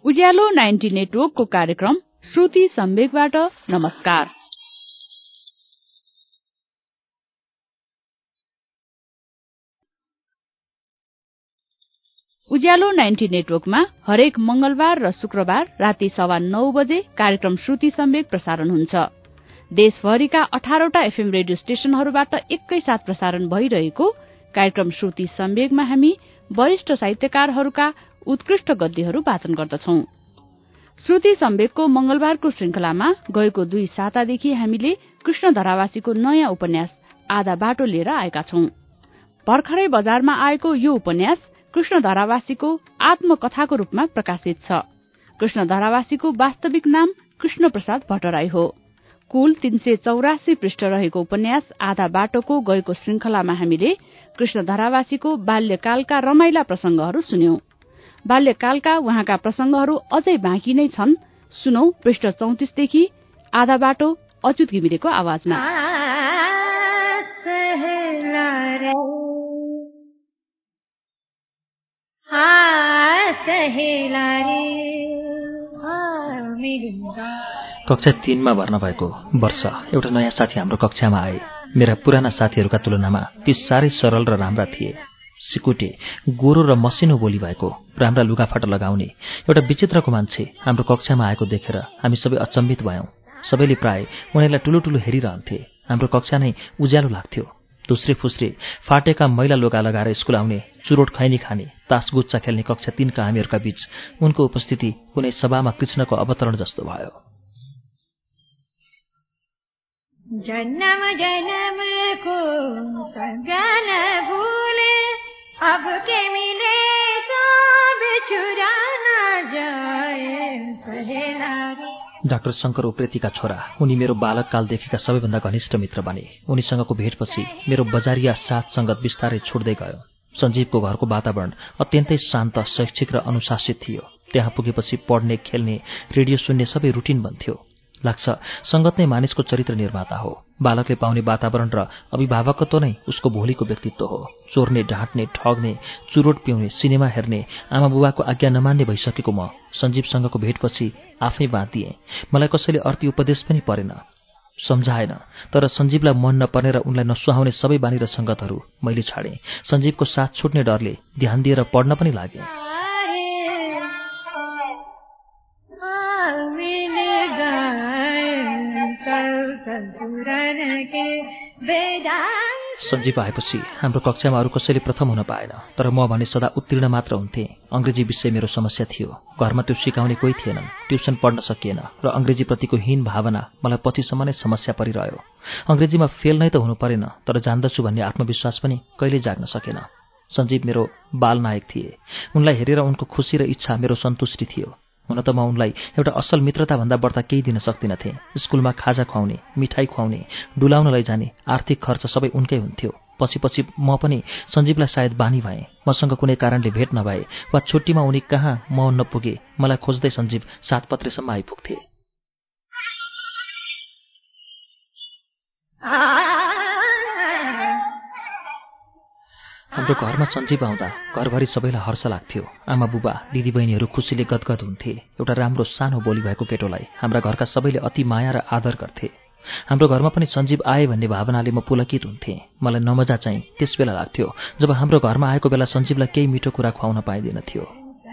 उज्यालो 90 नेटवर्कको कार्यक्रम श्रुति सम्वेकबाट नमस्कार। उज्यालो 90 नेटवर्कमा हरेक मंगलबार र शुक्रबार राति 9:15 बजे कार्यक्रम श्रुति सम्वेक प्रसारण हुन्छ। देशभरिका 18 वटा एफएम रेडियो स्टेशनहरूबाट एकैसाथ प्रसारण भइरहेको कार्यक्रम श्रुति सम्वेकमा हामी वरिष्ठ साहित्यकारहरूका उत्कृष्ट गद्यहरू वाचन गर्दछौं। श्रुति सम्वेकको मंगलबारको श्रृंखलामा गएको 2 सातादेखि हामीले कृष्ण धरावासीको नयाँ उपन्यास आधा बाटो लिएर आएका छौं। भर्खरै बजारमा आएको यो उपन्यास कृष्ण धरावासीको आत्मकथाको रूपमा प्रकाशित छ। कृष्ण धरावासीको वास्तविक नाम कृष्ण प्रसाद भट्टराई हो। कुल 384 पृष्ठ रहेको उपन्यास आधा बाटोको गएको श्रृंखलामा हामीले कृष्ण धरावासीको बाल्यकालका रमाइला प्रसंगहरू सुन्यौं। बाल्यकालका उहाँका प्रसंगहरू अझै बाँकी नै छन्। सुनौ पृष्ठ 34 देखि आधा बाटो अच्युत घिमिरेको आवाजमा। कक्षा 3 मा भर्ना भएको वर्ष एउटा नयाँ साथी हाम्रो कक्षामा आए। मेरा पुराना साथीहरूका तुलनामा ती साह्रै सरल र राम्रा थिए। सिकुटे, गोरो र मसिनो बोली भएको, राम्रा लुगाफाटा लगाउने एउटा विचित्रको मान्छे हाम्रो कक्षामा आएको देखेर हामी सबै अचम्मित भयौं। सबैले प्राय उनीलाई ठुलो हेरिरहन्थे। हाम्रो कक्षा नै उज्यालो लाग्थ्यो। दोस्रे फुस्रे फाटेका मैला लुगा लगाएर स्कुल आउने, चुरोट खैनी खाने, तासगुच्चा खेल्ने कक्षा 3 का हामीहरूका बीच उनको उपस्थिति कुनै सभामा कृष्णको अवतरण जस्तो भयो। जन्म जन्म को सगन भूले, अब के मिले तो बिछुड़ा न जाए सहेलारी। डाक्टर शंकर उप्रेतीका छोरा, उनी मेरो बालककालदेखिका सबैभन्दा घनिष्ठ मित्र बने। उनीसँगको भेटपछि मेरो बजारिया साथ संगत बिस्तारै छुट्दै गयो। सञ्जीवको घरको वातावरण अत्यन्तै शान्त, शैक्षिक र अनुशासित थियो। त्यहाँ पुगेपछि पढ्ने, खेल्ने, रेडियो सुन्ने सबै रुटिन बन्थ्यो। लाग्छ संगत नै मानिसको चरित्र निर्माता हो। बालकले पाउने वातावरण र अभिभावकत्व नै उसको भोलिको व्यक्तित्व हो। चोर्ने, ढाँट्ने, ठग्ने, चुरोट पिउने, सिनेमा हेर्ने, आमा बुबाको आज्ञा नमान्ने भइसकेको म सञ्जीवसँगको भेटपछि आफै बाँधिएँ। मलाई कसैले अर्थी उपदेश पनि परेन, सम्झाएन। तर सञ्जीवलाई मन नपर्ने र उनलाई नसुहाउने सबै बानी र संगतहरू मैले छाडेँ। सञ्जीवको साथ छुट्ने डरले ध्यान दिएर पढ्न पनि लागेँ। सञ्जीव आएपछि हाम्रो कक्षामा अरू कसैले प्रथम हुन पाएन, तर म भने सदा उत्तीर्ण मात्र हुन्थे। अंग्रेजी विषय मेरो समस्या थियो। घरमा त्यो सिकाउने कोही थिएनन्, ट्युसन पढ्न सकिएन र अंग्रेजीप्रतिको हीन भावना मलाई पछिसम्म नै समस्या परिरह्यो। अंग्रेजीमा फेल नै त हुनु परेन, तर जान्दछु भन्ने आत्मविश्वास पनि कहिले जाग्न सकेन। सञ्जीव मेरो बालनायक थिए। उनलाई हेरेर उनको खुशी र इच्छा मेरो सन्तुष्टि थियो। हुन त म उनलाई एउटा असल मित्रता भन्दा बढ्ता केही दिन सक्दिनथे। स्कुलमा खाजा खुवाउने, मिठाई खुवाउने, डुलाउन लैजाने, आर्थिक खर्च सबै उनकै हुन्थ्यो। पछि म पनि सञ्जीवलाई सायद बानी भएँ। मसँग कुनै कारणले भेट नभए वा छुट्टीमा उनी कहाँ म नपुगे मलाई खोज्दै सञ्जीव 7 पत्रेसम्म आइपुग्थे। हाम्रो घरमा सञ्जीव आउँदा घरभरि सबैलाई हर्ष लाग्थ्यो। आमा बुबा, दिदीबहिनीहरू खुसीले गदगद हुन्थे। एउटा राम्रो सानो बोली भएको केटोलाई हाम्रा घरका सबैले अति माया र आदर गर्थे। हाम्रो घरमा पनि सञ्जीव आए भन्ने भावनाले म पुलकित हुन्थे। मलाई नमजा चाहिँ त्यस बेला लाग्थ्यो जब हाम्रो घरमा आएको बेला सञ्जीवलाई केही मिठो कुरा खुवाउन पाइँदैन थियो।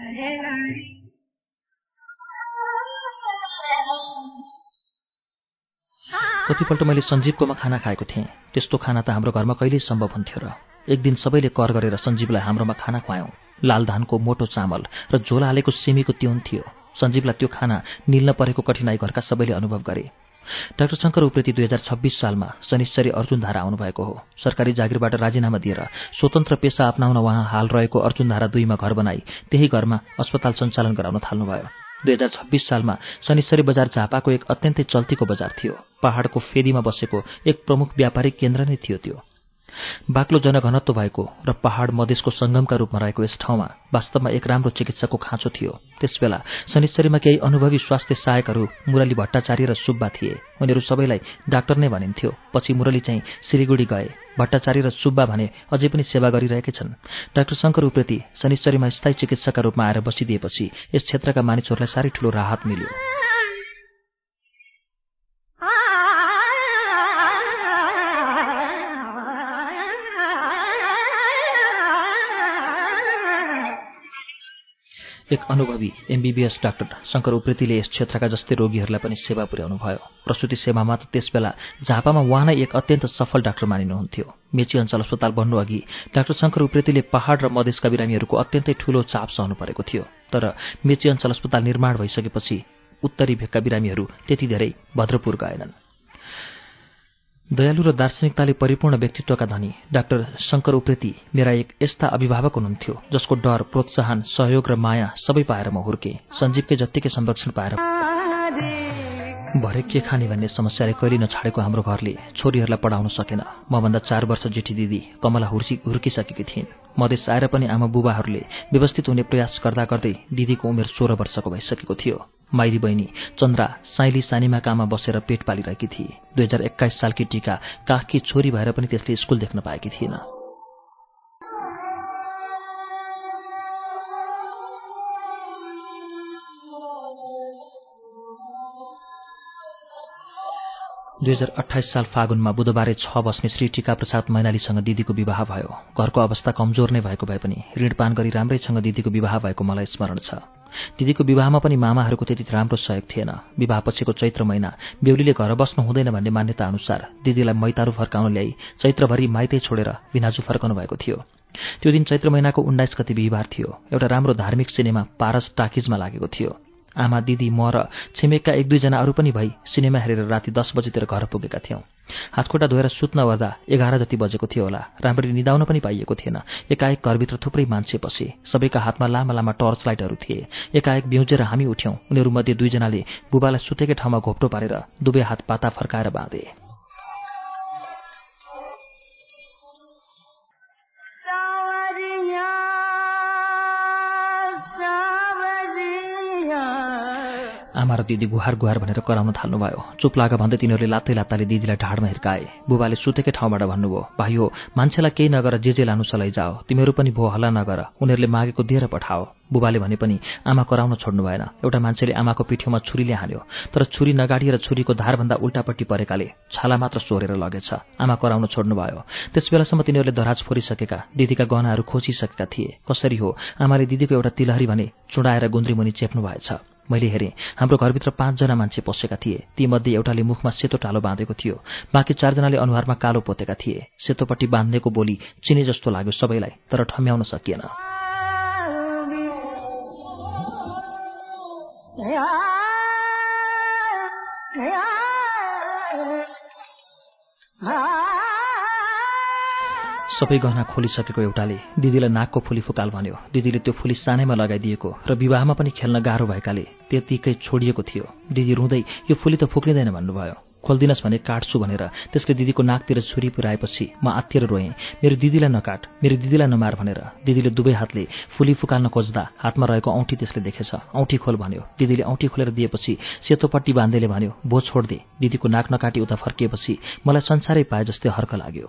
कतिपल्ट मैले सञ्जीवकोमा खाना खाएको थिएँ। त्यस्तो खाना त हाम्रो घरमा कहिल्यै सम्भव हुन्थ्यो र। एक दिन सबैले कर गरेर सञ्जीवलाई हाम्रोमा खाना खुवायौं। लाल धानको मोटो चामल र झोल हालेको सिमीको तिउन थियो। सञ्जीवलाई त्यो खाना निल्न परेको कठिनाई घरका सबैले अनुभव गरे। डाक्टर शंकर उप्रेती 2026 सालमा शनिश्चरी अर्जुनधारा आउनुभएको हो। सरकारी जागिरबाट राजीनामा दिएर स्वतन्त्र पेशा अपनाउन उहाँ हाल रहेको अर्जुनधारा 2 मा घर बनाई त्यही घरमा अस्पताल सञ्चालन गराउन थाल्नुभयो। 2026 सालमा शनिश्चरी बजार झापाको एक अत्यन्तै चल्तीको बजार थियो। पहाडको फेदीमा बसेको एक प्रमुख व्यापारिक केन्द्र नै थियो त्यो। बाक्लो जनघनत्व भएको र पहाड मधेसको सङ्गमका रूपमा रहेको यस ठाउँमा वास्तवमा एक राम्रो चिकित्साको खाँचो थियो। त्यसबेला शनिश्चरीमा केही अनुभवी स्वास्थ्य सहायकहरू मुरली भट्टाचार्य र सुब्बा थिए। उनीहरू सबैलाई डाक्टर नै भनिन्थ्यो। पछि मुरली चाहिँ सिलिगुडी गए। भट्टाचार्य र सुब्बा भने अझै पनि सेवा गरिरहेकै छन्। डाक्टर शङ्कर उप्रेती शनिश्चरीमा स्थायी चिकित्सकका रूपमा आएर बसिदिएपछि यस क्षेत्रका मानिसहरूलाई साह्रै ठूलो राहत मिल्यो। एक अनुभवी एमबीबीएस डाक्टर शङ्कर उप्रेतीले यस क्षेत्रका जस्तै रोगीहरूलाई पनि सेवा पुर्याउनु भयो। प्रसुति सेवामा त त्यसबेला झापामा उहाँ नै एक अत्यन्त सफल डाक्टर मानिनुहुन्थ्यो। मेची अञ्चल अस्पताल बन्नुअघि डाक्टर शङ्कर उप्रेतीले पहाड र मधेसका बिरामीहरूको अत्यन्तै ठूलो चाप सहनु परेको थियो। तर मेची अञ्चल अस्पताल निर्माण भइसकेपछि उत्तरी भेगका बिरामीहरू त्यति धेरै भद्रपुर गएनन्। दयालु र दार्शनिकताले परिपूर्ण व्यक्तित्वका धनी डाक्टर शङ्कर उप्रेती मेरा एक यस्ता अभिभावक हुनुहुन्थ्यो जसको डर, प्रोत्साहन, सहयोग र माया सबै पाएर म हुर्के। सञ्जीवकै जत्तिकै संरक्षण पाएर भरे के खाने भन्ने समस्याले कहिले नछाडेको हाम्रो घरले छोरीहरूलाई पढाउन सकेन। मभन्दा 4 वर्ष जेठी दिदी कमला हुर्किसकेकी थिइन्। मधेस आएर पनि आमा बुबाहरूले व्यवस्थित हुने प्रयास गर्दा गर्दै दिदीको उमेर 16 वर्षको भइसकेको थियो। माइली बहिनी चन्द्रा साइली सानीमा काममा बसेर पेट पालिरहेकी थिए। 2021 सालकी टीका काखकी छोरी भएर पनि त्यसले स्कुल देख्न पाएकी थिएन। (2028 साल फागुनमा बुधबारे 6 बस्ने श्री टीका प्रसाद मैनालीसँग दिदीको विवाह भयो। घरको अवस्था कमजोर नै भएको भए पनि ऋणपान गरी राम्रैसँग दिदीको विवाह भएको मलाई स्मरण छ। दिदीको विवाहमा पनि मामाहरूको त्यति राम्रो सहयोग थिएन। विवाहपछिको चैत्र महिना बेहुलीले घर बस्नु हुँदैन भन्ने मान्यता अनुसार दिदीलाई मैतारू फर्काउन ल्याई चैत्रभरि माइतै छोडेर बिनाजु फर्कनु भएको थियो। त्यो दिन चैत्र महिनाको 19 गते बिहिबार थियो। एउटा राम्रो धार्मिक सिनेमा पारस टाकिजमा लागेको थियो। आमा, दिदी, म र छिमेकका 1-2 जना अरू पनि भई सिनेमा हेरेर राति 10 बजेतिर घर पुगेका थियौँ। हातखुट्टा धोएर सुत्न वर्दा 11 जति बजेको थियो होला। राम्ररी निदाउन पनि पाइएको थिएन। एकाएक घरभित्र थुप्रै मान्छे पसे। सबैका हातमा लामा लामा टर्च लाइटहरू थिए। एकाएक बिउजेर हामी उठ्यौँ। उनीहरूमध्ये 2 जनाले बुबालाई सुतेकै ठाउँमा घोप्टो पारेर दुवै हात पाता फर्काएर बाँधे। आमा र दिदी गुहार गुहार भनेर कराउन थाल्नुभयो। चुप लाग भन्दै तिनीहरूले लात्तै लात्ताले दिदीलाई ढाडमा हिर्काए। बुबाले सुतेकै ठाउँबाट भन्नुभयो, भाइ हो, मान्छेलाई केही नगर, जे लानु छ लैजाओ, तिमीहरू पनि भो हल्ला नगर, उनीहरूले मागेको दिएर पठाओ। बुबाले भने पनि आमा कराउन छोड्नु भएन। एउटा मान्छेले आमाको पिठ्यौमा छुरीले हान्यो, तर छुरी नगाडिएर छुरीको धारभन्दा उल्टापट्टि परेकाले छाला मात्र सोरेर लगेछ। आमा कराउन छोड्नु भयो। त्यसबेलासम्म तिनीहरूले दराज फोरिसकेका दिदीका गहनाहरू खोजिसकेका थिए। कसरी हो, आमाले दिदीको एउटा तिलहरी भने चुडाएर गुन्द्रीमुनि चेप्नु भएछ। मैले हेरेँ, हाम्रो घरभित्र 5 जना मान्छे पसेका थिए। तीमध्ये एउटाले मुखमा सेतो टालो बाँधेको थियो। बाँकी 4 जनाले अनुहारमा कालो पोतेका थिए। सेतोपट्टि बाँध्नेको बोली चिने जस्तो लाग्यो सबैलाई, तर ठम्याउन सकिएन। सबै गहना खोलिसकेको एउटाले दिदीलाई नाकको फुली फुकाल भन्यो। दिदीले त्यो फुली सानैमा लगाइदिएको र विवाहमा पनि खेल्न गाह्रो भएकाले त्यतिकै छोडिएको थियो। दिदी रुँदै यो फुली त फुक्लिँदैन भन्नुभयो। खोल्दिनस् भने काट्छु भनेर त्यसले दिदीको नाकतिर छुरी पुर्याएपछि म आत्तिएर रोएँ, मेरो दिदीलाई नकाट, मेरो दिदीलाई नमार भनेर। दिदीले दुवै हातले फुली फुकाल्न खोज्दा हातमा रहेको औँठी त्यसले देखेछ। औँठी खोल भन्यो। दिदीले औँठी खोलेर दिएपछि सेतोपट्टि बाँधेले भन्यो, भो छोड्दे। दिदीको नाक नकाटी उता फर्किएपछि मलाई संसारै पाए जस्तै हर्क लाग्यो।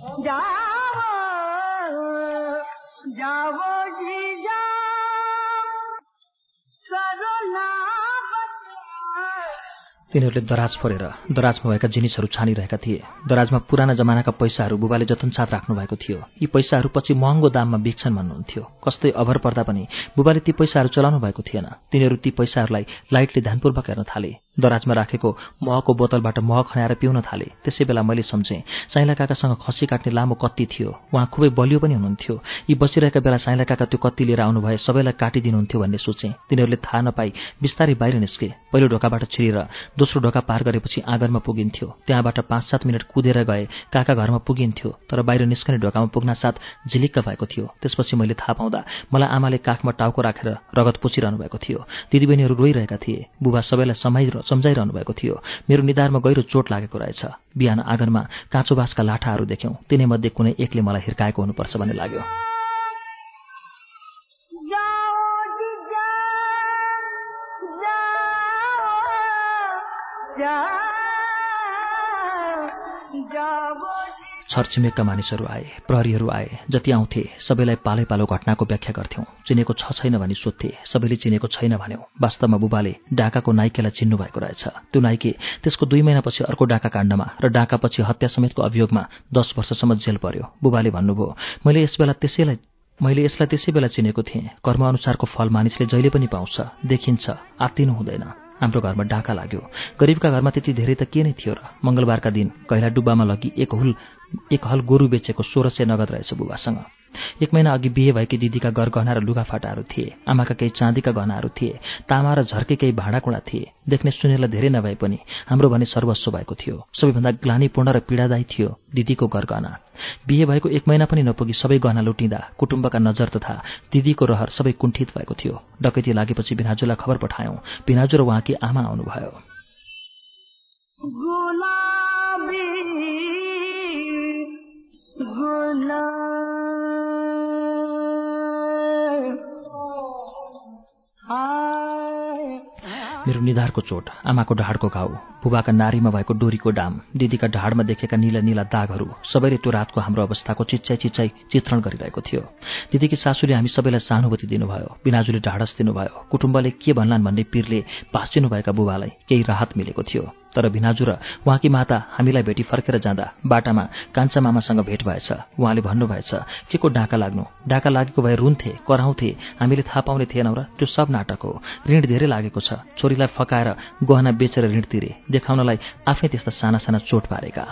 तिनीहरूले दराज फोरेर दराजमा भएका जिनिसहरू छानिरहेका थिए। दराजमा पुराना जमानाका पैसाहरू बुबाले जतनसाथ राख्नु भएको थियो। यी पैसाहरू पछि महँगो दाममा बिक्छन् भन्नुहुन्थ्यो। कस्तै अभर पर्दा पनि बुबाले ती पैसाहरू चलाउनु भएको थिएन। तिनीहरू ती पैसाहरूलाई लाइटले ध्यानपूर्वक हेर्न थाले। दराजमा राखेको महको बोतलबाट मह खनाएर पिउन थाले। त्यसै बेला मैले सम्झेँ, साइला काकासँग खसी काट्ने लामो कत्ती थियो। उहाँ खुबै बलियो पनि हुनुहुन्थ्यो। यी बसिरहेका बेला साइला काका त्यो कत्ती लिएर आउनु भए सबैलाई काटिदिनुहुन्थ्यो भन्ने सोचेँ। तिनीहरूले थाहा नपाई बिस्तारै बाहिर निस्के। पहिलो ढोकाबाट छिरेर दोस्रो ढोका पार गरेपछि आँगनमा पुगिन्थ्यो। त्यहाँबाट 5-7 मिनट कुदेर गए काका घरमा पुगिन्थ्यो। तर बाहिर निस्कने ढोकामा पुग्न साथ झिलिक्क भएको थियो। त्यसपछि मैले थाहा पाउँदा मलाई आमाले काखमा टाउको राखेर रगत पोछिरहनु भएको थियो। दिदीबहिनीहरू रोइरहेका थिए। बुबा सबैलाई सम्झाइरहनु भएको थियो। मेरो निधारमा गहिरो चोट लागेको रहेछ। बिहान आँगनमा काँचो बाँसका लाठाहरू देख्यौं। तिनैमध्ये कुनै एकले मलाई हिर्काएको हुनुपर्छ भन्ने लाग्यो। छरछिमेकका मानिसहरू आए, प्रहरीहरू आए। जति आउँथे सबैलाई पालै पालो घटनाको व्याख्या गर्थ्यौं। चिनेको छ छैन भनी सोध्थे, सबैले चिनेको छैन भन्यौं। वास्तवमा बुबाले डाकाको नाइकेलाई चिन्नु भएको रहेछ। त्यो नाइके त्यसको 2 महिनापछि अर्को डाका काण्डमा र डाकापछि हत्या समेतको अभियोगमा 10 वर्षसम्म जेल पर्यो। बुबाले भन्नुभयो, मैले यसलाई त्यसै बेला चिनेको थिएँ। कर्मअनुसारको फल मानिसले जहिले पनि पाउँछ, देखिन्छ, आत्तिनु हुँदैन। हाम्रो घरमा डाका लाग्यो। गरिबका घरमा त्यति धेरै त के नै थियो र। मंगलबारका दिन कैला डुब्बामा लगी एक हल गोरु बेचेको 1600 नगद रहेछ बुबासँग। 1 महिना अघि बिहे भएकी दिदीका गरगहना र लुगाफाटाहरू थिए। आमाका केही चाँदीका गहनाहरू थिए। तामा र झर्के केही भाँडाकुँडा थिए। देख्ने सुनेलाई धेरै नभए पनि हाम्रो भने सर्वस्व भएको थियो। सबैभन्दा ग्लानीपूर्ण र पीडादायी थियो दिदीको गरगहना। बिहे भएको 1 महिना पनि नपुगी सबै गहना लुटिँदा कुटुम्बका नजर तथा दिदीको रहर सबै कुण्ठित भएको थियो। डकैती लागेपछि भिनाजुलाई खबर पठायौं। भिनाजु र उहाँकी आमा आउनुभयो। मेरो निधारको चोट, आमाको ढाडको घाउ, बुबाका नारीमा भएको डोरीको डाम, दिदीका ढाडमा देखेका नीला नीला दागहरू, सबैले त्यो रातको हाम्रो अवस्थाको चिच्चाइ चित्रण गरिरहेको थियो। दिदीकी सासूले हामी सबैलाई सहानुभूति दिनुभयो। बिनाजुले ढाडस दिनुभयो। कुटुम्बले के भन्लान् भन्ने पीरले भाँचिनुभएका बुबालाई केही राहत मिलेको थियो। तर भिनाजु र उहाँकी माता हामीलाई भेटी फर्केर जाँदा बाटामा कान्छा मामासँग भेट भएछ। उहाँले भन्नुभएछ, के को डाका लाग्नु? डाका लागेको भए रुन्थे, कराउँथे, हामीले थाहा पाउने थिएनौँ र? त्यो सब नाटक हो। ऋण धेरै लागेको छ। छोरीलाई फकाएर गहना बेचेर ऋण तिरे, देखाउनलाई आफै त्यस्ता साना साना चोट पारेका।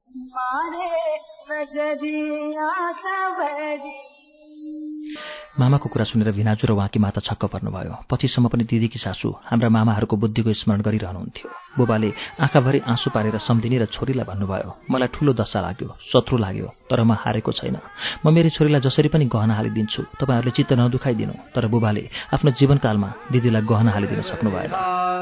मामाको कुरा सुनेर भिनाजु र उहाँकी माता छक्क पर्नुभयो। पछिसम्म पनि दिदीकी सासू हाम्रा मामाहरूको बुद्धिको स्मरण गरिरहनुहुन्थ्यो। बुबाले आँखाभरि आँसु पारेर सम्झिने र छोरीलाई भन्नुभयो, मलाई ठूलो दशा लाग्यो, शत्रु लाग्यो, तर म हारेको छैन। म मेरी छोरीलाई जसरी पनि गहना हालिदिन्छु, तपाईहरूले चित्त नदुखाइदिनु। तर बुबाले आफ्नो जीवनकालमा दिदीलाई गहना हालिदिन सक्नु भएन।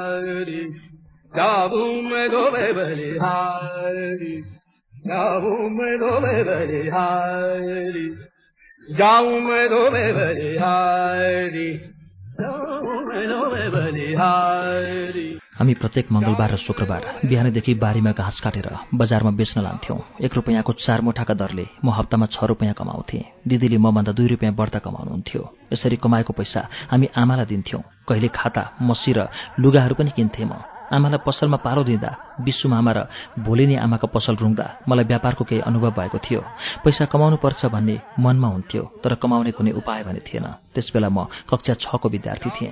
हामी प्रत्येक मंगलबार र शुक्रबार बिहानैदेखि बारीमा घाँस काटेर बजारमा बेच्न लान्थ्यौं। 1 रुपैयाँको 4 मुठाका दरले म हप्तामा 6 रुपैयाँ कमाउँथेँ। दिदीले मभन्दा 2 रुपैयाँ बढ्ता कमाउनुहुन्थ्यो। यसरी कमाएको पैसा हामी आमालाई दिन्थ्यौं। कहिले खाता, मसी र लुगाहरू पनि किन्थे म। आमालाई पसलमा पालो दिँदा, विशु मामा र भोलिनी आमाको पसल रुङ्दा मलाई व्यापारको केही अनुभव भएको थियो। पैसा कमाउनु पर्छ भन्ने मनमा हुन्थ्यो, तर कमाउने कुनै उपाय भने थिएन। त्यसबेला म कक्षा 6 को विद्यार्थी थिएँ।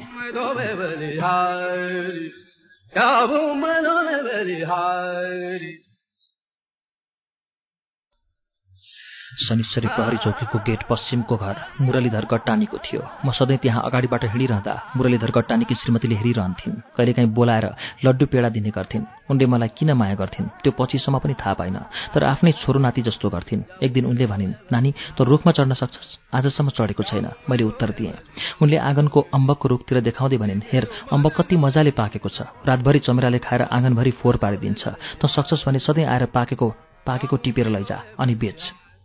शनिश्चरी प्रहरी चौकीको गेट पश्चिमको घर मुरलीधर गट्टानीको थियो। म सधैँ त्यहाँ अगाडिबाट हिँडिरहँदा मुरलीधर गट्टानीकी श्रीमतीले हेरिरहन्थिन्। कहिलेकाहीँ बोलाएर लड्डु पेडा दिने गर्थिन्। उनले मलाई किन माया गर्थिन् त्यो पछिसम्म पनि थाहा पाइन, तर आफ्नै छोरो नाति जस्तो गर्थिन्। एक दिन उनले भनिन्, नानी त रुखमा चढ्न सक्छस्? आजसम्म चढेको छैन, मैले उत्तर दिएँ। उनले आँगनको अम्बकको रुखतिर देखाउँदै भनिन्, हेर अम्बक कति मजाले पाकेको छ, रातभरि चमेराले खाएर आँगनभरि फोहोर पारिदिन्छ। त सक्छस् भने सधैँ आएर पाकेको टिपेर लैजा अनि बेच।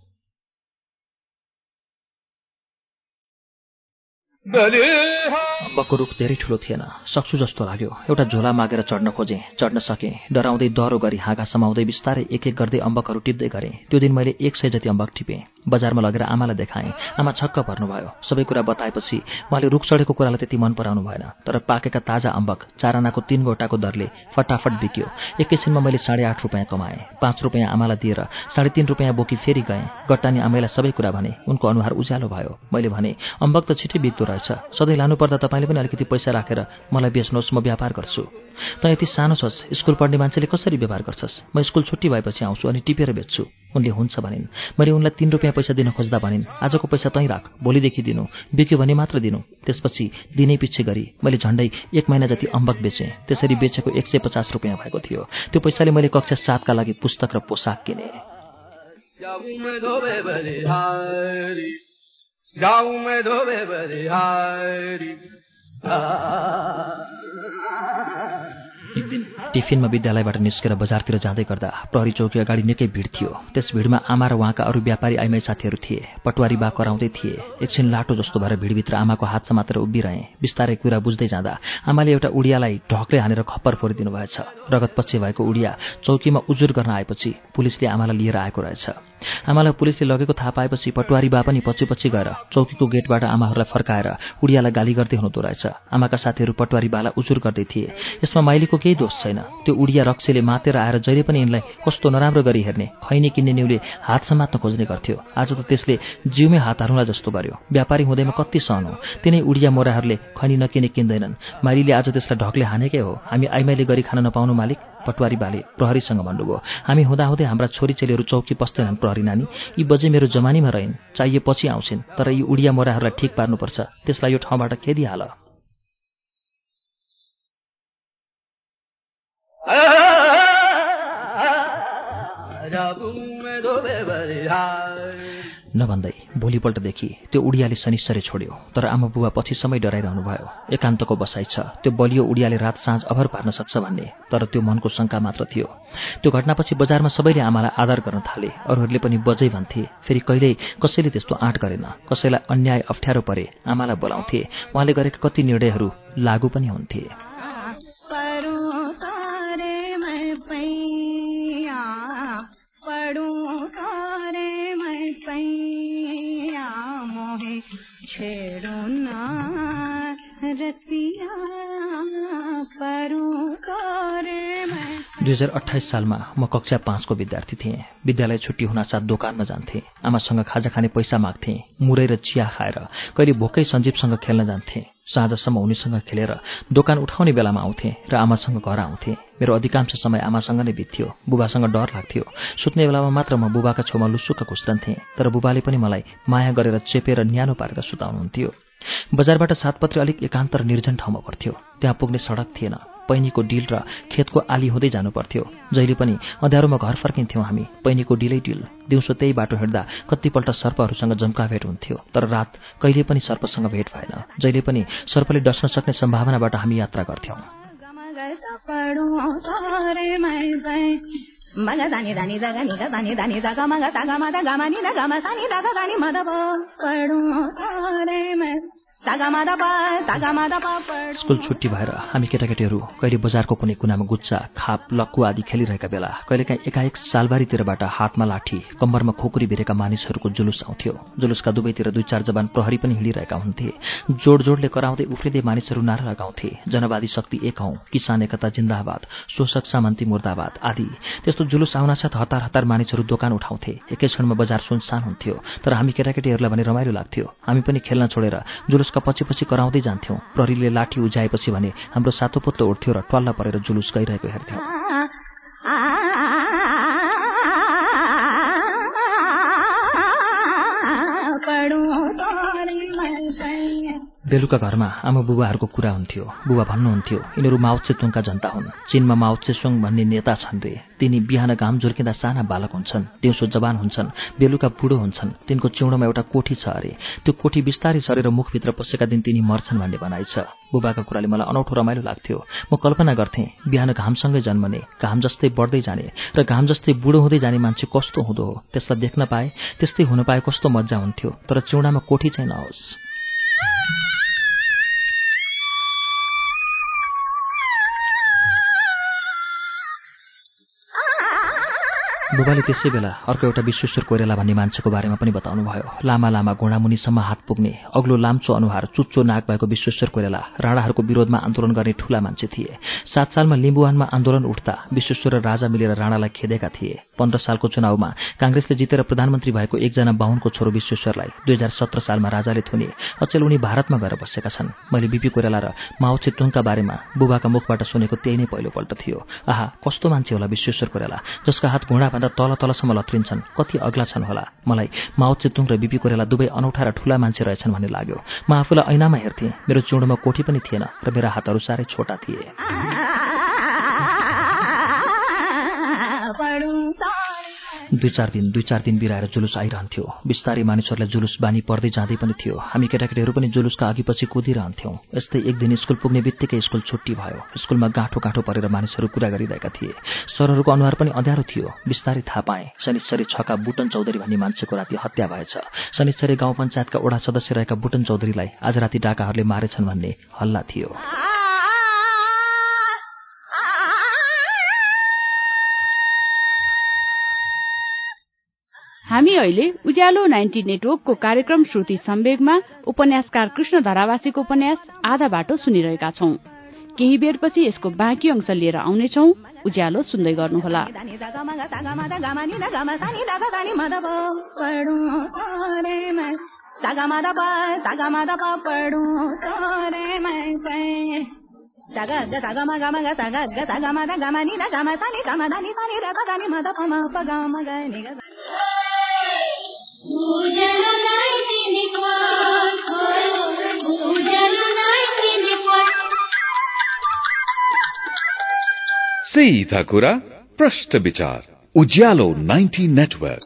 अम्बकको रुख धेरै ठुलो थिएन, सक्छु जस्तो लाग्यो। एउटा झोला मागेर चढ्न खोजेँ, चढ्न सकेँ। डराउँदै डह्रो गरी हाँगा समाउँदै बिस्तारै एक एक गर्दै अम्बकहरू टिप्दै गरेँ। त्यो दिन मैले 100 जति अम्बक टिपेँ। बजारमा लगेर आमालाई देखाएँ। आमा छक्क पर्नुभयो। सबै कुरा बताएपछि उहाँले रुख चढेको कुरालाई त्यति मन पराउनु भएन, तर पाकेका ताजा अम्बक 4 आनाको 3 गोटाको दरले फटाफट बिक्यो। एकैछिनमा मैले 8.5 रुपैयाँ कमाएँ। 5 रुपैयाँ आमालाई दिएर 3.5 रुपैयाँ बोकी फेरि गएँ। गट्टानी आमैलाई सबै कुरा भने। उनको अनुहार उज्यालो भयो। मैले भने, अम्बक त छिटै बिक्दो रहेछ, सधैँ लानुपर्दा तपाईँले पनि अलिकति पैसा राखेर मलाई बेच्नुहोस्, म व्यापार गर्छु। त यति सानो छस्, स्कुल पढ्ने मान्छेले कसरी व्यापार गर्छस्? म स्कुल छुट्टी भएपछि आउँछु अनि टिपेर बेच्छु। उनले हुन्छ भनिन्। मैले उनलाई 3 रुपैयाँ पैसा दिन खोज्दा भनिन्, आजको पैसा तै राख, भोलिदेखि दिनु, बिक्यो भने मात्र दिनु। त्यसपछि दिनै पछि गरी मैले झण्डै 1 महिना जति अम्बक बेचेँ। त्यसरी बेचेको 150 रुपैयाँ भएको थियो। त्यो पैसाले मैले कक्षा 7 का लागि पुस्तक र पोसाक किने। एक दिन टिफिनमा विद्यालयबाट निस्केर बजारतिर जाँदै गर्दा प्रहरी चौकी अगाडि निकै भिड थियो। त्यस भिडमा आमा र उहाँका अरू व्यापारी आइमाई साथीहरू थिए। पटवारी बा कराउँदै थिए। एकछिन लाटो जस्तो भएर भिडभित्र आमाको हात समातेर उभिरहे। बिस्तारै कुरा बुझ्दै जाँदा आमाले एउटा उडियालाई ढकले हानेर खप्पर फोरिदिनु भएछ। रगतपछि भएको उडिया चौकीमा उजुर गर्न आएपछि पुलिसले आमालाई लिएर आएको रहेछ। आमालाई पुलिसले लगेको थाहा पाएपछि पटवारी बा पनि पछि गएर चौकीको गेटबाट आमाहरूलाई फर्काएर उडियालाई गाली गर्दै हुनुहुँदो रहेछ। आमाका साथीहरू पटवारी बालाई उजुर गर्दै थिए। यसमा माइलीको केही दोष छैन। त्यो उडिया रक्सीले मातेर आएर जहिले पनि यिनलाई कस्तो नराम्रो गरी हेर्ने, खैनी किन्ने न्युले हात समात्न खोज्ने गर्थ्यो। आज त त्यसले जिउमै हात हारुला जस्तो गर्यो। व्यापारी हुँदैमा कति सहन हो। तिनै उडिया मोराहरूले खैनी नकिने किन्दैनन्। माइलीले आज त्यसलाई ढकले हानेकै हो। हामी आइमाईले गरी खान नपाउनु मालिक, पटवारी बाले प्रहरीसँग भन्नुभयो। हामी हुँदाहुँदै हाम्रा छोरीचेलीहरू चौकी पस्दैनन् प्रहरी नानी। यी बजे मेरो जमानीमा रहिन्, चाहिए पछि आउँछिन्, तर यी उडिया मोराहरूलाई ठिक पार्नुपर्छ। त्यसलाई यो ठाउँबाट खेदिहाल। नभन्दै भोलिपल्टदेखि त्यो उडियाले शनिश्चरी छोड्यो। तर आमा बुबा पछि समय डराइरहनु भयो। एकान्तको बसाइ छ, त्यो बलियो उडियाले रात साँझ अभर पार्न सक्छ भन्ने, तर त्यो मनको शङ्का मात्र थियो। त्यो घटनापछि बजारमा सबैले आमालाई आदर गर्न थाले। अरूहरूले पनि बजै भन्थे। फेरि कहिल्यै कसैले त्यस्तो आँट गरेन। कसैलाई अन्याय अप्ठ्यारो परे आमालाई बोलाउँथे। उहाँले गरेका कति निर्णयहरू लागू पनि हुन्थे। दुई 2028 सालमा म कक्षा 5 को विद्यार्थी थिएँ। विद्यालय छुट्टी हुनासाथ दोकानमा जान्थेँ। आमासँग खाजा खाने पैसा माग्थेँ। मुरै र चिया खाएर कहिले भोकै सञ्जीवसँग खेल्न जान्थेँ। साँझसम्म उनीसँग खेलेर दोकान उठाउने बेलामा आउँथेँ र आमासँग घर आउँथेँ। मेरो अधिकांश समय आमासँग नै बित्थ्यो। बुबासँग डर लाग्थ्यो। सुत्ने बेलामा मात्र म बुबाका छेउमा लुसुक्क घुस्रन्थेँ। तर बुबाले पनि मलाई माया गरेर चेपेर न्यानो पारेर सुताउनुहुन्थ्यो। बजारबाट सातपत्री अलिक एकान्त र निर्जन ठाउँमा पर्थ्यो। त्यहाँ पुग्ने सडक थिएन। पैनीको डिल र खेतको आली हुँदै जानु पर्थ्यो। जहिले पनि अँध्यारोमा घर फर्किन्थ्यौँ हामी। पैनीको डिलै डिल। दिउँसो त्यही बाटो हिँड्दा कतिपल्ट सर्पहरूसँग जम्काभेट हुन्थ्यो। तर रात कहिले पनि सर्पसँग भेट भएन। जहिले पनि सर्पले डस्न सक्ने सम्भावनाबाट हामी यात्रा गर्थ्यौँ। स्कुल छुट्टी भएर हामी केटाकेटीहरू कहिले बजारको कुनै कुनामा गुच्चा, खाप, लक्कु आदि खेलिरहेका बेला कहिलेकाहीँ एकाएक सालबारीतिरबाट हातमा लाठी, कम्मरमा खोकुरी भिरेका मानिसहरूको जुलुस आउँथ्यो। जुलुसका दुवैतिर 2-4 जवान प्रहरी पनि हिँडिरहेका हुन्थे। जोड-जोडले कराउँदै उफ्रिँदै मानिसहरू नारा लगाउँथे, जनवादी शक्ति एक हौं, किसान एकता जिन्दाबाद, शोषक सामन्ती मुर्दाबाद आदि। त्यस्तो जुलुस आउनासाथ हतार हतार मानिसहरू दोकान उठाउँथे। एकै क्षणमा बजार सुनसान हुन्थ्यो। तर हामी केटाकेटीहरूलाई भने रमाइलो लाग्थ्यो। हामी पनि खेल्न छोडेर जुलुसका पछि कराउँदै जान्थ्यौं। प्रहरीले लाठी उझाएपछि भने हाम्रो सातोपुत्तो उठ्थ्यो र ट्वाल्ला परेर जुलुस गइरहेको हेर्थ्यौं। बेलुका घरमा आमा बुबाहरूको कुरा हुन्थ्यो। बुबा भन्नुहुन्थ्यो, यिनीहरू माओ त्से-तुङका जनता हुन्। चीनमा माओ त्से-सुङ भन्ने नेता छन् रे। तिनी बिहान घाम झुल्किँदा साना बालक हुन्छन्, दिउँसो जवान हुन्छन्, बेलुका बुढो हुन्छन्। तिनको चिउँडोमा एउटा कोठी छ अरे। त्यो कोठी बिस्तारै सरेर मुखभित्र पसेका दिन तिनी मर्छन् भन्ने भनाइ छ। बुबाका कुराले मलाई अनौठो रमाइलो लाग्थ्यो। म कल्पना गर्थेँ, बिहान घामसँगै जन्मने, घाम जस्तै बढ्दै जाने र घाम जस्तै बुढो हुँदै जाने मान्छे कस्तो हुँदो हो। त्यसलाई देख्न पाए, त्यस्तै हुन पाए कस्तो मज्जा हुन्थ्यो। तर चिउँडामा कोठी चाहिँ नहोस्। बुबाले त्यसै बेला अर्को एउटा विश्वेश्वर कोइराला भन्ने मान्छेको बारेमा पनि बताउनु भयो। लामा लामा घुँडामुनिसम्म हात पुग्ने, अग्लो लाम्चो अनुहार, चुच्चो नाक भएको विश्वेश्वर कोइराला राणाहरूको विरोधमा आन्दोलन गर्ने ठूला मान्छे थिए। 7 सालमा लिम्बुवानमा आन्दोलन उठ्दा विश्वेश्वर र राजा मिलेर राणालाई खेदेका थिए। 15 सालको चुनावमा कांग्रेसले जितेर प्रधानमन्त्री भएको एकजना बाहुनको छोरो विश्वेश्वरलाई 2017 सालमा राजाले थुने। अचेल उनी भारतमा गएर बसेका छन्। मैले बीपी कोइराला र माओ त्से-तुङका बारेमा बुबाका मुखबाट सुनेको त्यही नै पहिलोपल्ट थियो। आहा, कस्तो मान्छे होला विश्वेश्वर कोइराला, जसका हात घुँडाभन्दा तल-तलसम्म लत्रिन्छन्। कति अग्ला छन् होला। मलाई माओ त्से-तुङ र बीपी कोइराला दुवै अनौठा र ठूला मान्छे रहेछन् भन्ने लाग्यो। म आफूलाई ऐनामा हेर्थेँ। मेरो चिउँडोमा कोठी पनि थिएन र मेरा हातहरू साह्रै छोटा थिए। दुई चार दिन बिराएर जुलुस आइरहन्थ्यो। बिस्तारै मानिसहरूलाई जुलुस बानी पर्दै जाँदै पनि थियो। हामी केटाकेटीहरू पनि जुलुसका अघिपछि कुदिरहन्थ्यौँ। यस्तै एक दिन स्कुल पुग्ने बित्तिकै स्कुल छुट्टी भयो। स्कुलमा गाँठो परेर मानिसहरू कुरा गरिरहेका थिए। सरहरूको अनुहार पनि अँध्यारो थियो। बिस्तारै थाहा पाएँ शनिश्चरी छका बुटन चौधरी भन्ने मान्छेको राति हत्या भएछ। शनिश्चरी गाउँ पञ्चायतका वडा सदस्य रहेका बुटन चौधरीलाई आज राति डाकाहरूले मारेछन् भन्ने हल्ला थियो। हामी अहिले उज्यालो 90 नेटवर्कको कार्यक्रम श्रुति सम्वेगमा उपन्यासकार कृष्ण धरावासीको उपन्यास आधा बाटो सुनिरहेका छौं। केही बेरपछि यसको बाँकी अंश लिएर आउनेछौं। उज्यालो सुन्दै गर्नुहोला। सीधा कुरा प्रश्न विचार उज्यालो 90 नेटवर्क।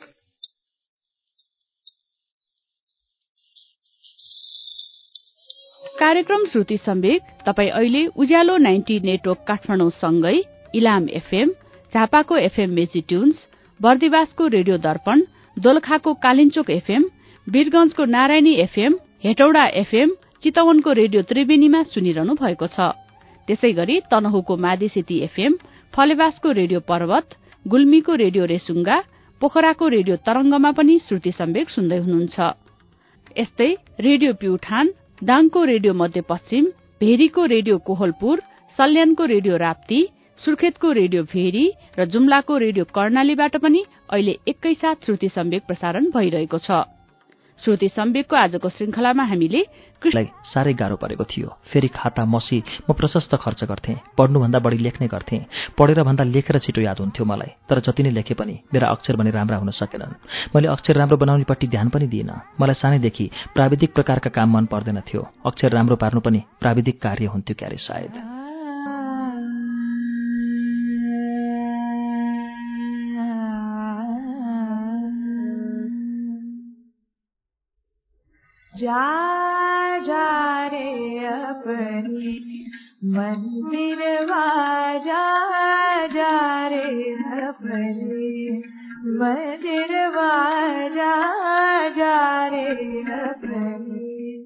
कार्यक्रम श्रुति सम्वेक तपाई अहिले उज्यालो 90 नेटवर्क काठमाडौँ सँगै इलाम एफएम, झापाको एफएम मेची ट्युन्स, बर्दिवासको रेडियो दर्पण, दोलखाको कालिन्चोक एफएम, वीरगंजको नारायणी एफएम, हेटौडा एफएम, चितवनको रेडियो त्रिवेणीमा सुनिरहनु भएको छ। त्यसैगरी तनहुको मादिसेती एफएम, फलेवासको रेडियो पर्वत, गुल्मीको रेडियो रेसुङ्गा, पोखराको रेडियो तरंगमा पनि श्रुति सम्वेक सुन्दै हुनुहुन्छ। यस्तै रेडियो प्युठान, दाङको रेडियो मध्यपश्चिम, भेरीको रेडियो कोहलपुर, सल्यानको रेडियो राप्ती, सुर्खेतको रेडियो भेरी र जुम्लाको रेडियो कर्णालीबाट पनि अहिले एकैसाथ श्रुति सम्वेक प्रसारण भइरहेको छ। श्रुति सम्वेकको आजको श्रृंखलामा हामीले कृष्णलाई साह्रै गाह्रो परेको थियो। फेरि खाता मसी म प्रशस्त खर्च गर्थेँ। पढ्नुभन्दा बढी लेख्ने गर्थेँ। पढेर भन्दा लेखेर छिटो याद हुन्थ्यो मलाई। तर जति नै लेखे पनि मेरा अक्षर भने राम्रा हुन सकेनन्। मैले अक्षर राम्रो बनाउनेपट्टि ध्यान पनि दिइन। मलाई सानैदेखि प्राविधिक प्रकारका काम मन पर्दैन थियो। अक्षर राम्रो पार्नु पनि प्राविधिक कार्य हुन्थ्यो क्यारे सायद। जा जा रे अपनी मंदिरवा, जा जा रे अपनी मंदिरवा, जा जा रे अपनी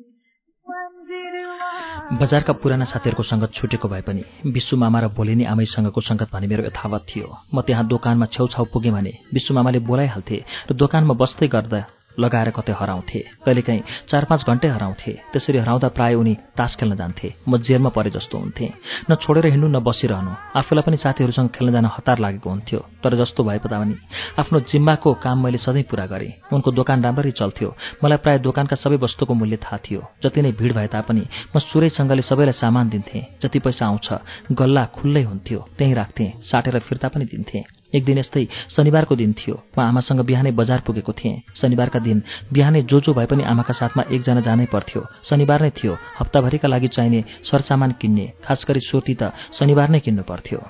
मंदिरवा। बजारका पुराना साथीहरूको संगत छुटेको भए पनि विश्व मामा र भोलिनी आमैसँगको संगत भने मेरो यथावत थियो। म त्यहाँ दोकानमा छेउछाउ पुगेँ भने विश्व मामाले बोलाइहाल्थे र दोकानमा बस्दै गर्दा लगाएर कतै हराउँथे। कहिलेकाहीँ 4-5 घण्टै हराउँथे। त्यसरी हराउँदा प्राय उनी तास खेल्न जान्थे। म जेलमा परे जस्तो हुन्थे। न छोडेर हिँड्नु न बसिरहनु। आफूलाई पनि साथीहरूसँग खेल्न जान हतार लागेको हुन्थ्यो। तर जस्तो भए पनि आफ्नो जिम्माको काम मैले सधैँ पूरा गरेँ। उनको दोकान राम्ररी चल्थ्यो। मलाई प्राय दोकानका सबै वस्तुको मूल्य थाहा थियो। जति नै भिड भए तापनि म सुरैसँगले सबैलाई सामान दिन्थेँ। जति पैसा आउँछ गल्ला खुल्लै हुन्थ्यो, त्यहीँ राख्थेँ। साटेर फिर्ता पनि दिन्थेँ। एक दिन यस्तै शनिबारको दिन थियो। म आमासँग बिहानै बजार पुगेको थिएँ। शनिबारका दिन बिहानै जो भए पनि आमाका साथमा एकजना जानै पर्थ्यो। शनिबार नै थियो। हप्ताभरिका लागि चाहिने सरसामान किन्ने, खास गरी सोती त शनिबार नै किन्नु पर्थ्यो।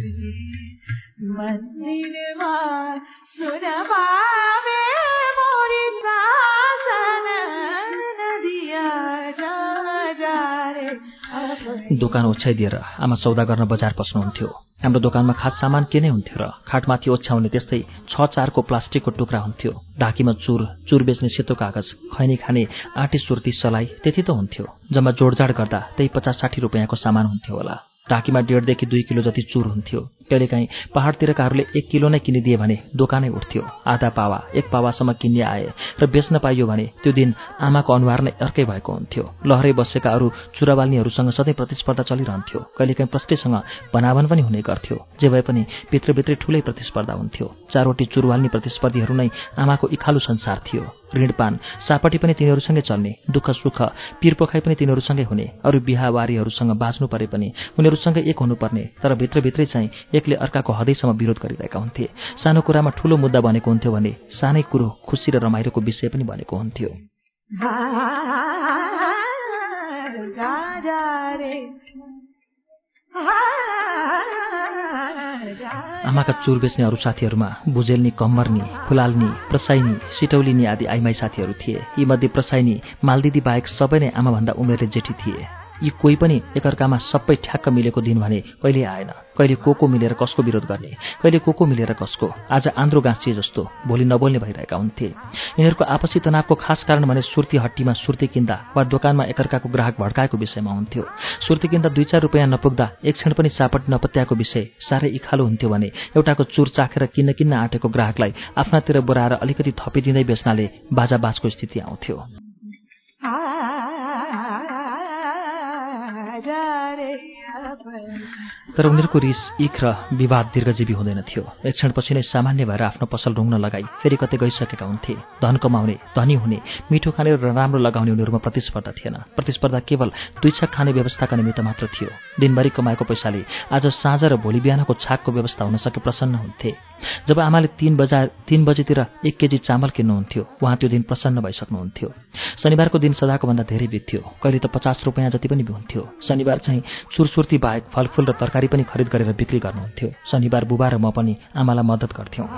दोकान ओछ्याइदिएर आमा सौदा गर्न बजार पस्नुहुन्थ्यो। हाम्रो दोकानमा खास सामान के नै हुन्थ्यो र खाटमाथि ओछ्याउने त्यस्तै 6-4को प्लास्टिकको टुक्रा हुन्थ्यो। ढाकीमा चुर बेच्ने सेतो कागज, खैनी खाने आँटी सुर्ती सलाई त्यति त हुन्थ्यो। जम्मा जोडजाड गर्दा त्यही 50-60 रुपियाँको सामान हुन्थ्यो होला। ढाकीमा 1.5 देखि 2 किलो जति चुर हुन्थ्यो। कहिलेकाहीँ पहाडतिरकाहरूले 1 किलो नै किनिदिए भने दोकानै उठ्थ्यो। आधा पावा 1 पावासम्म किन्ने आए र बेच्न पाइयो भने त्यो दिन आमाको अनुहार नै अर्कै भएको हुन्थ्यो। लहरै बसेका अरू चुराबाल्नीहरूसँग सधैँ प्रतिस्पर्धा चलिरहन्थ्यो। कहिलेकाहीँ प्रष्टैसँग भनाभन पनि हुने गर्थ्यो। जे भए पनि भित्रभित्रै ठूलै प्रतिस्पर्धा हुन्थ्यो। 4वटी चुरवाल्नी प्रतिस्पर्धीहरू नै आमाको इखालु संसार थियो। ऋणपान सापटी पनि तिनीहरूसँगै चल्ने, दुःख सुख पीरपोखाइ पनि तिनीहरूसँगै हुने, अरू बिहावारीहरूसँग बाँच्नु परे पनि उनीहरूसँगै एक हुनुपर्ने। तर भित्रभित्रै चाहिँ एकले अर्काको हदैसम्म विरोध गरिरहेका हुन्थे। सानो कुरामा ठूलो मुद्दा बनेको हुन्थ्यो भने सानै कुरो खुसी र रमाइलोको विषय पनि बनेको हुन्थ्यो। आमाका चुर बेच्ने अरू साथीहरूमा बुझेल्नी, कम्मर्नी, खुलाल्नी, प्रसाइनी, सिटौलिनी आदि आइमाई साथीहरू थिए। यी मध्ये प्रसाइनी मालदिदी बाहेक सबै नै आमाभन्दा उमेरले जेठी थिए। यी कोही पनि एकअर्कामा सबै ठ्याक्क मिलेको दिन भने कहिले आएन। कहिले को मिलेर कसको विरोध गर्ने, कहिले को मिलेर कसको। आज आन्द्रो गाँसिए जस्तो भोलि नबोल्ने भइरहेका हुन्थे। यिनीहरूको आपसी तनावको खास कारण भने सुर्ती हट्टीमा सुर्ती किन्दा वा दोकानमा एकअर्काको ग्राहक भड्काएको विषयमा हुन्थ्यो। सुर्ती किन्दा 2-4 रुपियाँ नपुग्दा एक क्षण पनि चापट नपत्याएको विषय साह्रै इखालो हुन्थ्यो भने एउटाको चुर चाखेर किन्न आँटेको ग्राहकलाई आफ्नातिर बोराएर अलिकति थपिदिँदै बेच्नाले बाजा बाजको स्थिति आउँथ्यो। तर उनीहरूको रिस, इख र विवाद दीर्घजीवी हुँदैन थियो। एक क्षणपछि नै सामान्य भएर आफ्नो पसल रुङ्न लगाई फेरि कतै गइसकेका हुन्थे। धन कमाउने, धनी हुने, मिठो खाने र राम्रो लगाउने उनीहरूमा प्रतिस्पर्धा थिएन। प्रतिस्पर्धा केवल 2 छक खाने व्यवस्थाका निमित्त मात्र थियो। दिनभरि कमाएको पैसाले आज साँझ र भोलि बिहानको छाकको व्यवस्था हुन सके प्रसन्न हुन्थे। जब आमाले 3 बजेतिर 1 केजी चामल किन्नुहुन्थ्यो, उहाँ त्यो दिन प्रसन्न भइसक्नुहुन्थ्यो। शनिबारको दिन सदाको भन्दा धेरै बित्थ्यो। कहिले त 50 रुपियाँ जति पनि हुन्थ्यो। शनिबार चाहिँ चुरसुर्ती बाहेक फलफुल र तरकारी पनि खरिद गरेर बिक्री गर्नुहुन्थ्यो। शनिबार बुबा र म पनि आमालाई मद्दत गर्थ्यौँ।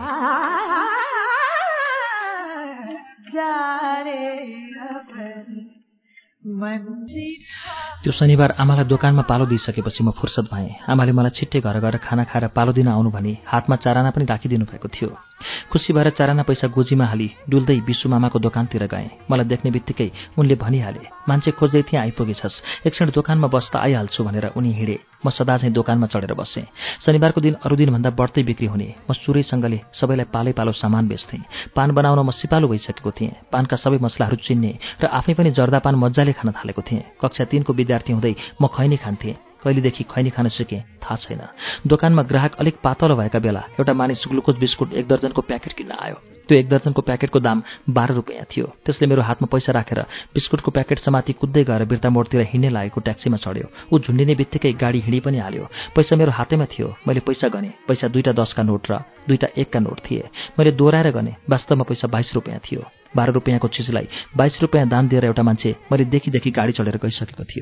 त्यो शनिबार आमालाई दोकानमा पालो दिइसकेपछि म फुर्सद भएँ। आमाले मलाई छिट्टै घर गएर खाना खाएर पालो दिन आउनु भनी हातमा चाराना पनि राखिदिनु भएको थियो। खुसी भएर चाराना पैसा गोजीमा हाली डुल्दै विशु मामाको दोकानतिर गएँ। मलाई देख्ने बित्तिकै उनले भनिहाले, मान्छे खोज्दै थिएँ, आइपुगेछस्, एक क्षण दोकानमा बस्दा आइहाल्छु भनेर उनी हिँडे। म सदा चाहिँ दोकानमा चढेर बसेँ। शनिबारको दिन अरू दिनभन्दा बढ्दै बिक्री हुने। म सुरैसँगले सबैलाई पालै पालो सामान बेच्थेँ। पान बनाउन म सिपालु भइसकेको थिएँ। पानका सबै मसलाहरू चिन्ने र आफै पनि जर्दा पान मज्जाले खान थालेको थिएँ। कक्षा 3 को विद्यार्थी हुँदै म खैनी खान्थेँ। कहिलेदेखि खैनी खान सिकेँ थाहा छैन। दोकानमा ग्राहक अलिक पातलो भएका बेला एउटा मानिस ग्लुकोज बिस्कुट 1 दर्जनको प्याकेट किन्न आयो। त्यो 1 दर्जनको प्याकेटको दाम 12 रुपियाँ थियो। त्यसले मेरो हातमा पैसा राखेर बिस्कुटको प्याकेट समाती कुद्दै गएर बिर्ता मोडतिर हिँड्ने लागेको ट्याक्सीमा चढ्यो। ऊ झुन्डिने बित्तिकै गाडी हिँडी पनि हाल्यो। पैसा मेरो हातैमा थियो। मैले पैसा गने। पैसा 2टा 10 का नोट र 2टा 1 का नोट थिए। मैले दोहोऱ्याएर गने। वास्तवमा पैसा 22 रुपियाँ थियो। 12 रुपियाँको चिजलाई 22 रुपियाँ दाम दिएर एउटा मान्छे मैले देखि गाडी चढेर गइसकेको थियो।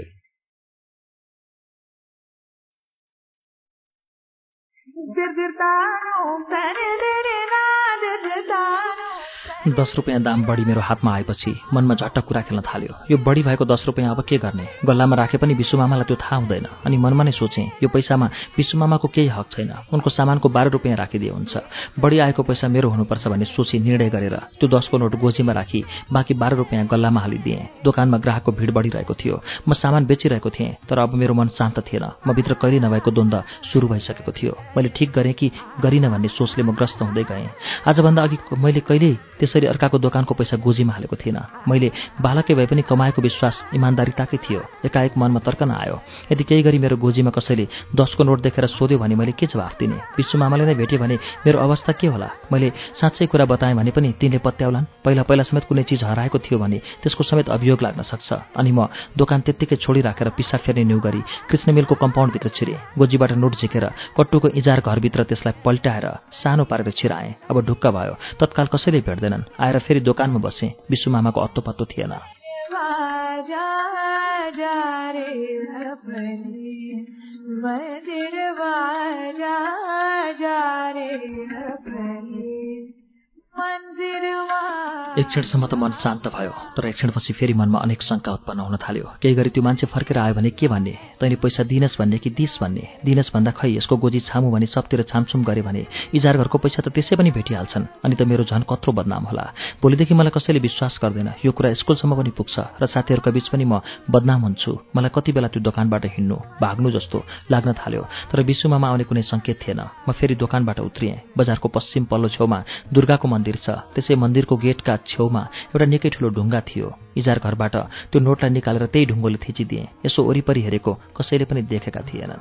10 रुपियाँ दाम बढी मेरो हातमा आएपछि मनमा झट्ट कुरा खेल्न थाल्यो। यो बढी भएको 10 रुपियाँ अब के गर्ने? गल्लामा राखे पनि विशु मामालाई त्यो थाहा हुँदैन। अनि मनमा नै सोचेँ, यो पैसामा विशु मामाको केही हक छैन। उनको सामानको 12 रुपियाँ राखिदिए हुन्छ। बढी आएको पैसा मेरो हुनुपर्छ भन्ने सोची निर्णय गरेर त्यो 10 को नोट गोजीमा राखी बाँकी 12 रुपियाँ गल्लामा हालिदिएँ। दोकानमा ग्राहकको भिड बढिरहेको थियो। म सामान बेचिरहेको थिएँ, तर अब मेरो मन शान्त थिएन। म भित्र कहिले नभएको द्वन्द्व सुरु भइसकेको थियो। मैले ठिक गरेँ कि गरिनँ भन्ने सोचले म ग्रस्त हुँदै गएँ। आजभन्दा अघि मैले कहिल्यै त्यसरी अर्काको दोकानको पैसा गोजीमा हालेको थिइनँ। मैले बालकै भए पनि कमाएको विश्वास इमान्दारिताकै थियो। एकाएक मनमा तर्कन आयो, यदि केही गरी मेरो गोजीमा कसैले 10 को नोट देखेर सोध्यो भने मैले के जवाफ दिने? विशु मामाले नै भेट्यो भने मेरो अवस्था के होला? मैले साँच्चै कुरा बताएँ भने पनि तिनले पत्याउलान्। पहिला समेत कुनै चिज हराएको थियो भने त्यसको समेत अभियोग लाग्न सक्छ। अनि म दोकान त्यत्तिकै छोडिराखेर पिसा फेर्ने न्यु गरी कृष्ण मिलको कम्पाउन्डभित्र छिरेँ। गोजीबाट नोट झिकेर कट्टुको इजार घरभित्र त्यसलाई पल्टाएर सानो पारेर छिराएँ। अब ढुक्क भयो। तत्काल कसैले भेट्दैनन्। आएर फेरि दोकानमा बसेँ। विशु मामाको अत्तो पत्तो थिएन। एक क्षणसम्म त मन शान्त भयो, तर एक क्षणपछि फेरि मनमा अनेक शङ्का उत्पन्न हुन थाल्यो। केही गरी त्यो मान्छे फर्केर आयो भने के भन्ने? तैँले पैसा दिनस् भन्ने कि दिस् भन्ने? दिनस् भन्दा खै यसको गोजी छामु भने सबतिर छामछुम गरे भने इजार घरको पैसा त त्यसै पनि भेटिहाल्छन्। अनि त मेरो झन् कत्रो बदनाम होला। भोलिदेखि मलाई कसैले विश्वास गर्दैन। यो कुरा स्कुलसम्म पनि पुग्छ र साथीहरूका बीच पनि म बदनाम हुन्छु। मलाई कति बेला त्यो दोकानबाट हिँड्नु, भाग्नु जस्तो लाग्न थाल्यो। तर विशु मामा आउने कुनै सङ्केत थिएन। म फेरि दोकानबाट उत्रिएँ। बजारको पश्चिम पल्लो छेउमा दुर्गाको मन्दिर छ। त्यसै मन्दिरको गेटका छेउमा एउटा निकै ठुलो ढुङ्गा थियो। इजार घरबाट त्यो नोटलाई निकालेर त्यही ढुङ्गोले थिचिदिएँ। यसो वरिपरि हेरेको कसैले पनि देखेका थिएनन्।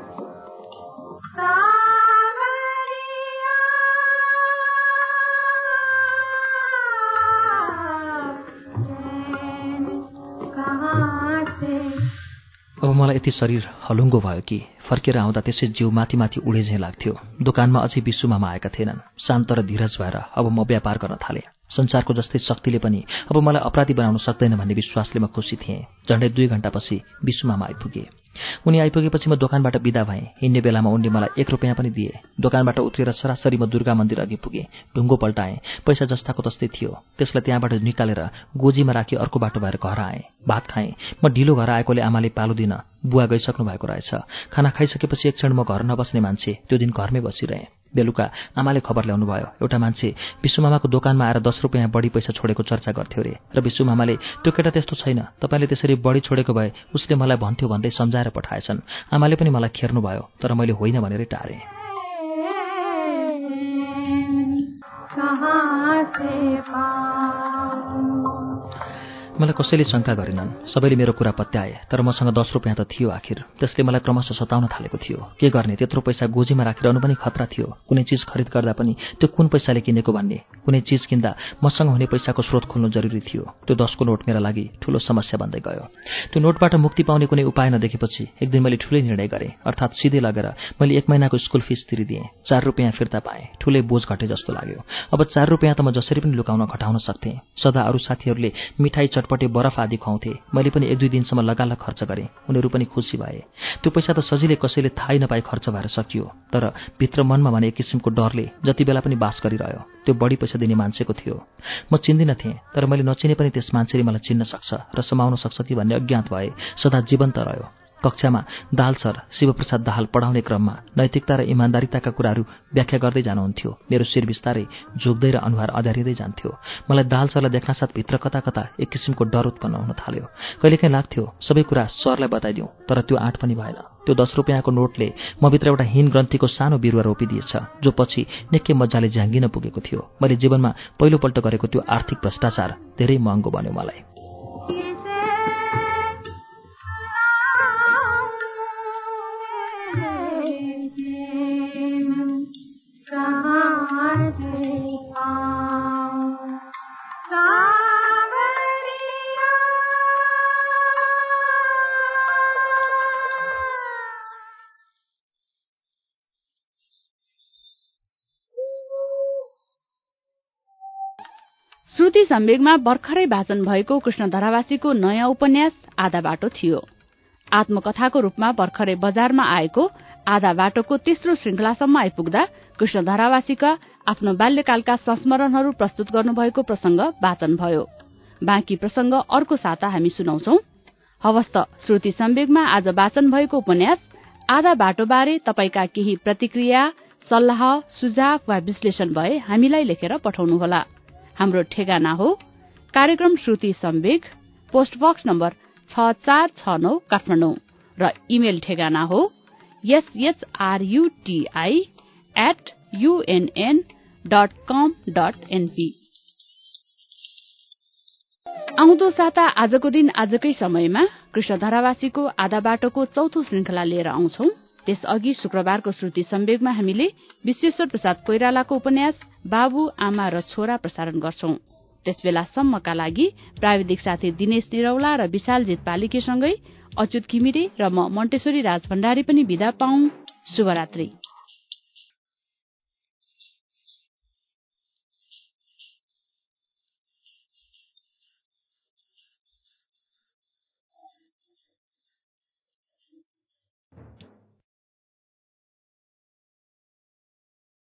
अब मलाई यति शरीर हलुङ्गो भयो कि फर्केर आउँदा त्यसै जिउ माथि माथि उडे झैँ लाग्थ्यो। दोकानमा अझै विशु मामा आएका थिएनन्। शान्त र धीरज भएर अब म व्यापार गर्न थालेँ। संसारको जस्तै शक्तिले पनि अब मलाई अपराधी बनाउन सक्दैन भन्ने विश्वासले म खुसी थिएँ। झन्डै 2 घण्टापछि विशु मामा आइपुगे। उनी आइपुगेपछि म दोकानबाट बिदा भएँ। हिँड्ने बेलामा उनले मलाई 1 रुपैयाँ पनि दिए। दोकानबाट उत्रिएर सरासरी म दुर्गा मन्दिर अघि पुगेँ। ढुङ्गो पल्टाएँ। पैसा जस्ताको तस्तै थियो। त्यसलाई त्यहाँबाट निकालेर गोजीमा राखी अर्को बाटो भएर घर आएँ। भात खाएँ। म ढिलो घर आएकोले आमाले पालो दिन बुवा गइसक्नु भएको रहेछ। खाना खाइसकेपछि एक क्षण म घर नबस्ने मान्छे त्यो दिन घरमै बसिरहेँ। बेलुका आमाले खबर ल्याउनु भयो। एउटा मान्छे विश्वमामाको दोकानमा आएर 10 रुपैयाँ बढी पैसा छोडेको चर्चा गर्थ्यो रे। र विश्वमामाले त्यो केटा त्यस्तो छैन, तपाईले त्यसरी बढी छोडेको भए उसले मलाई भन्थ्यो भन्दै सम्झाएर पठाएछन्। आमाले पनि मलाई खेर्नु भयो, तर मैले होइन भनेरै टारेँ। मलाई कसैले शंका गरेनन्। सबैले मेरो कुरा पत्याए, तर मसँग 10 रुपैयाँ त थियो आखिर। त्यसले मलाई क्रमशः सताउन थालेको थियो। के गर्ने, त्यत्रो पैसा गोजीमा राखिरहनु पनि खतरा थियो। कुनै चीज खरिद गर्दा पनि त्यो कुन पैसाले किनेको भन्ने, कुनै चीज किन्दा मसँग हुने पैसाको स्रोत खोल्नु जरुरी थियो। त्यो 10 को नोट मेरा लागि ठूलो समस्या बन्दै गयो। त्यो नोटबाट मुक्ति पाउने कुनै उपाय नदेखेपछि एक दिन मैले ठूलै निर्णय गरेँ, अर्थात् सिधै लगेर मैले 1 महिनाको स्कुल फिस तिरिदिएँ। 4 रुपैयाँ फिर्ता पाएँ। ठूलै बोझ घटे जस्तो लाग्यो। अब 4 रुपैयाँ त म जसरी पनि लुकाउन घटाउन सक्थेँ। सदा अरू साथीहरूले मिठाई, चटपटे, बरफ आदि खुवाउँथे। मैले पनि 1-2 दिनसम्म लगालग खर्च गरेँ। उनीहरू पनि खुसी भए। त्यो पैसा त सजिलै कसैले थाहै नपाई खर्च भएर सकियो, तर भित्र मनमा भने एक किसिमको डरले जति बेला पनि बास गरिरह्यो। त्यो बढी पैसा दिने मान्छेको थियो। म चिन्दिन थिएँ, तर मैले नचिने पनि त्यस मान्छेले मलाई चिन्न सक्छ र समाउन सक्छ कि भन्ने अज्ञात भए सदा जीवन्त रह्यो। कक्षामा दाहाल सर शिवप्रसाद दाहाल पढाउने क्रममा नैतिकता र इमान्दारिताका कुराहरू व्याख्या गर्दै जानुहुन्थ्यो। मेरो शिर बिस्तारै झुक्दै र अनुहार अँध्यारिँदै जान्थ्यो। मलाई दाहाल सरलाई देख्नासाथ भित्र कता कता एक किसिमको डर उत्पन्न हुन थाल्यो। कहिलेकाहीँ लाग्थ्यो सबै कुरा सरलाई बताइदिउँ, तर त्यो आँट पनि भएन। त्यो 10 रुपैयाँको नोटले म भित्र एउटा हीन ग्रन्थीको सानो बिरुवा रोपिदिएछ, जो पछि निकै मजाले झ्याङ्गिन पुगेको थियो। मैले जीवनमा पहिलोपल्ट गरेको त्यो आर्थिक भ्रष्टाचार धेरै महँगो बन्यो मलाई। श्रुति सम्वेगमा भर्खरै वाचन भएको कृष्ण धरावासीको नयाँ उपन्यास आधा बाटो थियो। आत्मकथाको रूपमा भर्खरै बजारमा आएको आधा बाटोको तेस्रो श्रृंखलासम्म आइपुग्दा कृष्ण धरावासीका आफ्नो बाल्यकालका संस्मरणहरू प्रस्तुत गर्नुभएको प्रसंग वाचन भयो। बाँकी प्रसंग अर्को साता हामी सुनाउँछौ। हवस्त श्रुति सम्वेगमा आज वाचन भएको उपन्यास आधा बाटोबारे तपाईका केही प्रतिक्रिया, सल्लाह, सुझाव वा विश्लेषण भए हामीलाई लेखेर पठाउनुहोला। हाम्रो ठेगाना हो कार्यक्रम Shruti Sambeg, post box number 6469 Kathmandu र इमेल ठेगाना हो shruti@unn.com.np। आउँदो साता आजको दिन आजकै समयमा कृष्ण धरावासीको आधा बाटोको चौथो श्रृंखला लिएर आउँछौ। त्यसअघि शुक्रबारको श्रुति सम्वेगमा हामीले विश्वेश्वर प्रसाद कोइरालाको उपन्यास बाबु, आमा र छोरा प्रसारण गर्छौं। त्यसबेलासम्मका लागि प्राविधिक साथी दिनेश निरौला र विशालजित पालिकेसँगै अच्युत घिमिरे र म मन्टेश्वरी राज भण्डारी पनि बिदा पाऊँ। शुभरात्रि।